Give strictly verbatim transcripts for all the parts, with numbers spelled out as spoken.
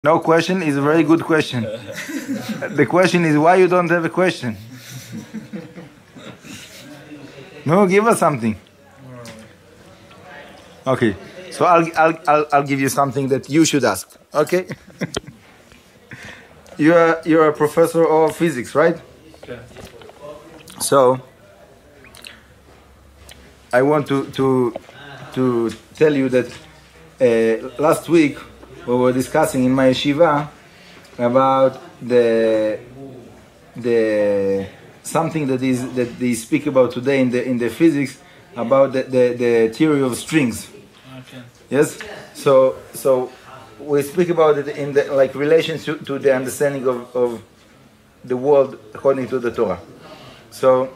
No question is a very good question. The question is why you don't have a question. No, give us something. Okay, so I'll, I'll, I'll, I'll give you something that you should ask, okay? you're, you're a professor of physics, right? Yeah. So, I want to, to, to tell you that uh, last week we were discussing in my yeshiva about the, the something that is that they speak about today in the in the physics about the, the, the theory of strings. Okay. Yes. So so we speak about it in the like relation to, to the understanding of, of the world according to the Torah. So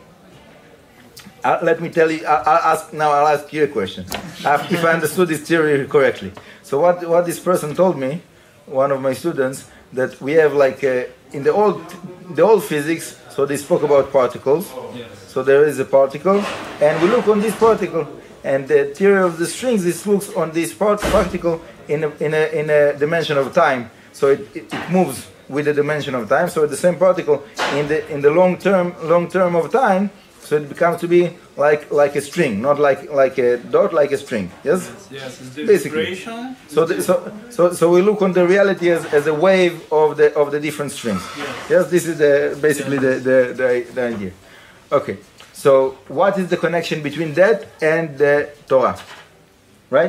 uh, let me tell you. I'll, I'll ask now. I'll ask you a question. uh, if I understood this theory correctly. So what what this person told me, one of my students, that we have like a, in the old the old physics. So they spoke about particles. Yes. So there is a particle, and we look on this particle, and the theory of the strings this looks on this part particle in a, in a in a dimension of time. So it, it, it moves with the dimension of time. So the same particle in the in the long term long term of time. So it becomes to be like like a string, not like like a dot, like a string. Yes. Yes. It's the Basically. vibration. So, the, so so so we look on the reality as, as a wave of the of the different strings. Yes. Yes. This is the basically the, the the the idea. Okay. So what is the connection between that and the Torah? Right.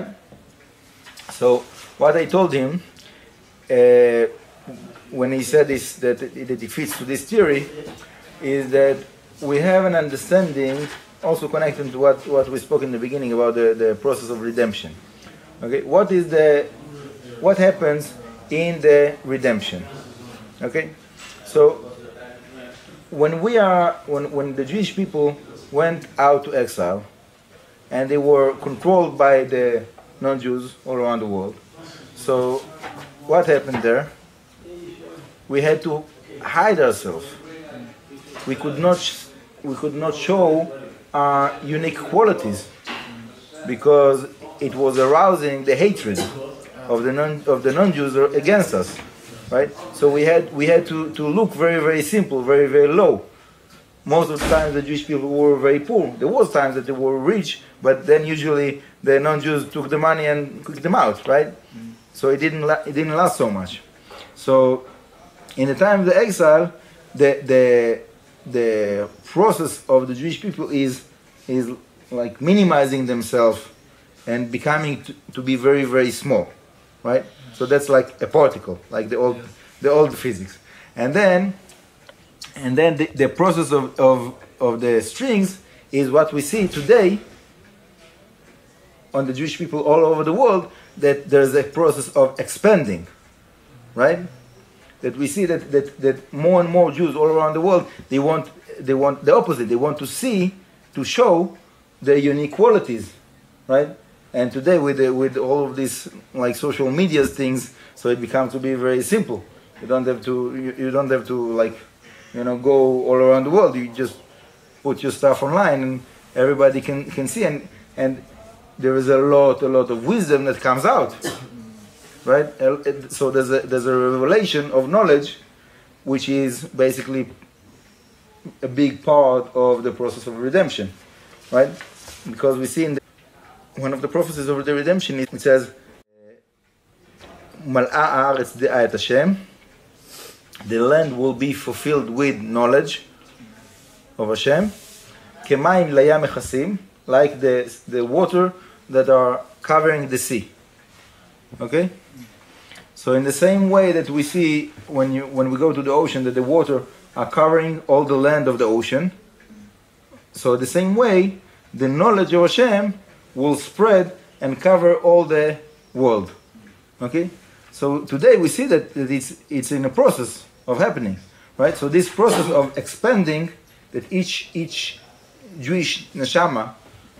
So what I told him uh, when he said this that it, that it fits to this theory is that we have an understanding also connected to what, what we spoke in the beginning about the, the process of redemption. Okay, what is the what happens in the redemption? Okay, so when we are when, when the Jewish people went out to exile and they were controlled by the non-Jews all around the world, so what happened there? We had to hide ourselves. We could not we could not show our unique qualities because it was arousing the hatred of the non of the non-Jews against us, right? So we had we had to, to look very very simple, very very low. Most of the time the Jewish people were very poor. There was times that they were rich, but then usually the non-Jews took the money and kicked them out, right? So it didn't la- it didn't last so much. So in the time of the exile, the the the process of the Jewish people is is like minimizing themselves and becoming to, to be very very small, right? So that's like a particle, like the old the old physics, and then and then the, the process of, of of the strings is what we see today on the Jewish people all over the world, that there's a process of expanding, right? That we see that, that, that more and more Jews all around the world, they want they want the opposite. They want to see, to show their unique qualities, right? And today with the, with all of these like social media things, so it becomes to be very simple. You don't have to you, you don't have to like you know go all around the world. You just put your stuff online and everybody can, can see, and and there is a lot a lot of wisdom that comes out. Right, so there's a there's a revelation of knowledge, which is basically a big part of the process of redemption, right? Because we see in the, one of the prophecies of the redemption, it says, "Mal'a haaretz de'a et Hashem." The land will be fulfilled with knowledge of Hashem. K'mayim layam mechasim, like the the water that are covering the sea. Okay. So in the same way that we see when you when we go to the ocean that the water are covering all the land of the ocean, so the same way the knowledge of Hashem will spread and cover all the world. Okay? So today we see that, that it's it's in a process of happening. Right? So this process of expanding, that each each Jewish neshama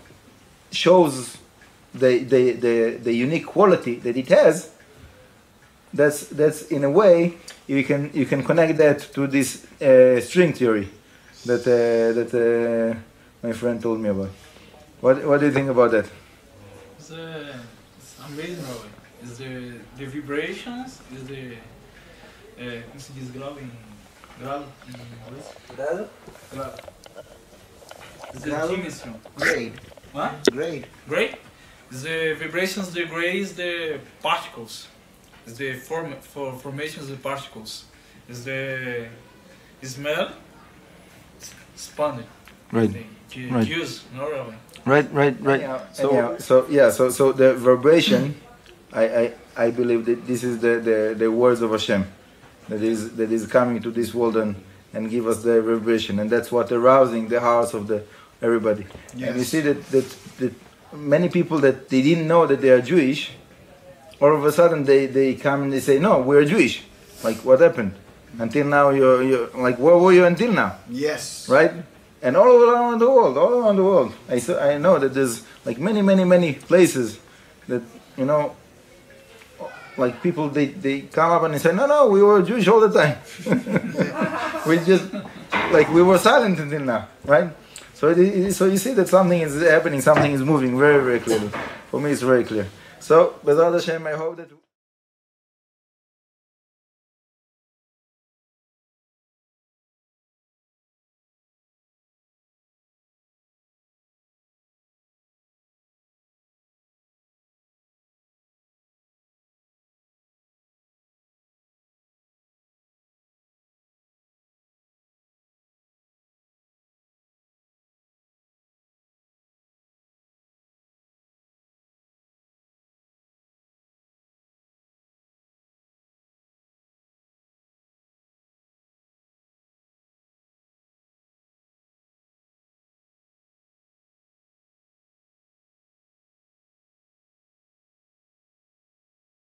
shows the the, the, the unique quality that it has. That's that's in a way you can you can connect that to this uh, string theory that uh, that uh, my friend told me about. What what do you think about that? It's, uh, it's amazing, Robert. is the the vibrations, is the é, como se diz grave em grave em inglês? Grado? Grave. Is the Grado? dimension. Grade. What? Grade. Gray? Is the vibrations, the gray is the particles. Is the form for formations of the particles. Is the smell expanded. Right. The Right. use normally. Right, right, right. Anyhow, So, anyhow. so yeah, so so the vibration, I, I, I believe that this is the, the, the words of Hashem, that is that is coming to this world and, and give us the vibration, and that's what arousing the hearts of the everybody. Yes. And you see that, that that many people that they didn't know that they are Jewish, all of a sudden they, they come and they say, no, we're Jewish. Like, what happened? Until now, you're, you're like, where were you until now? Yes. Right? And all around the world, all around the world. I, s- I know that there's like many, many, many places that, you know, like people, they, they come up and they say, no, no, we were Jewish all the time. We just, like, we were silent until now, right? So, it, it, so you see that something is happening, something is moving very, very clearly. For me, it's very clear. So, Bezrat Hashem, I hope that...